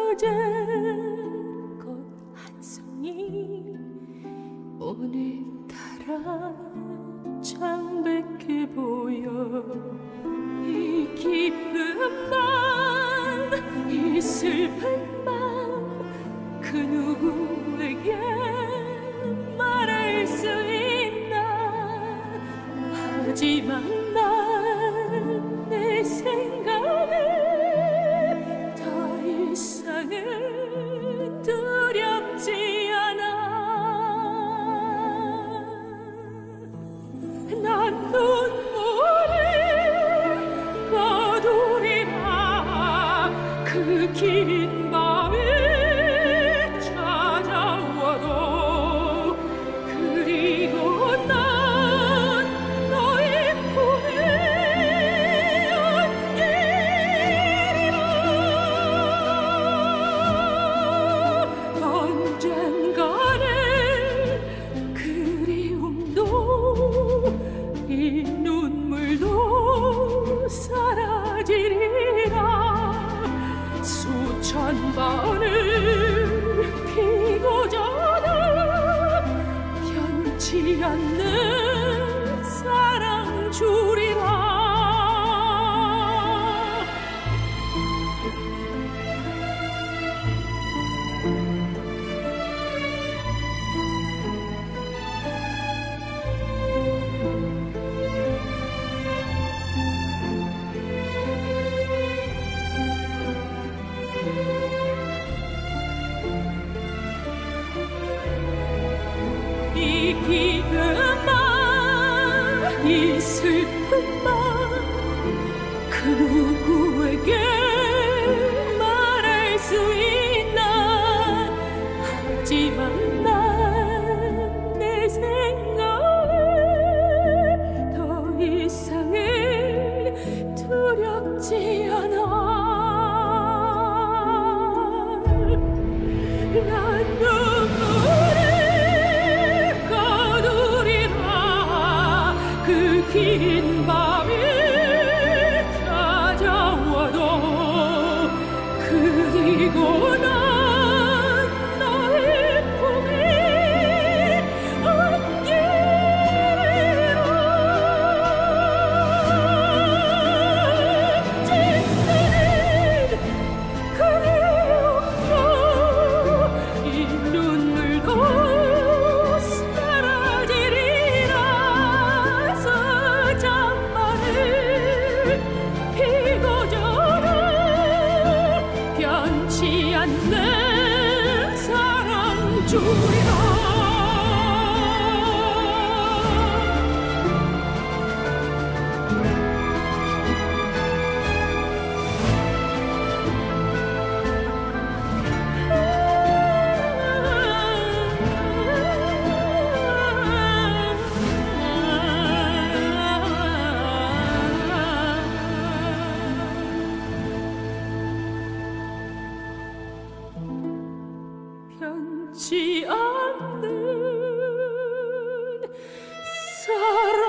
꽃 한 송이 오늘따라 창백해 보여. 이 기쁜 맘, 이 슬픈 맘, 그 누구에게 말할 수 있나. 하지만 난 내 생각에 더 이상은 두렵지 않아. 난 눈물을 거두리라. 그 긴 밤이 찾아와도. 그리고 난 너의 품에 안기리라. 언젠가는 그리움도 이 눈물도 사라지리라. 수천 번을 피고자도 변치 않는 사랑 주리라. 이 기쁜 맘, 이 슬픈 맘, 그 누구에게 말할 수 있나. 하지만 난 내 생각에 더 이상은 두렵지 않아. 난 눈물을 긴 밤이 찾아와도. 그리고 난 너의 품에 안기리라. 진짜는 그리움도 이 눈물도 사라지리라. 변치 않는 사랑 주리라. 변치 않는 사랑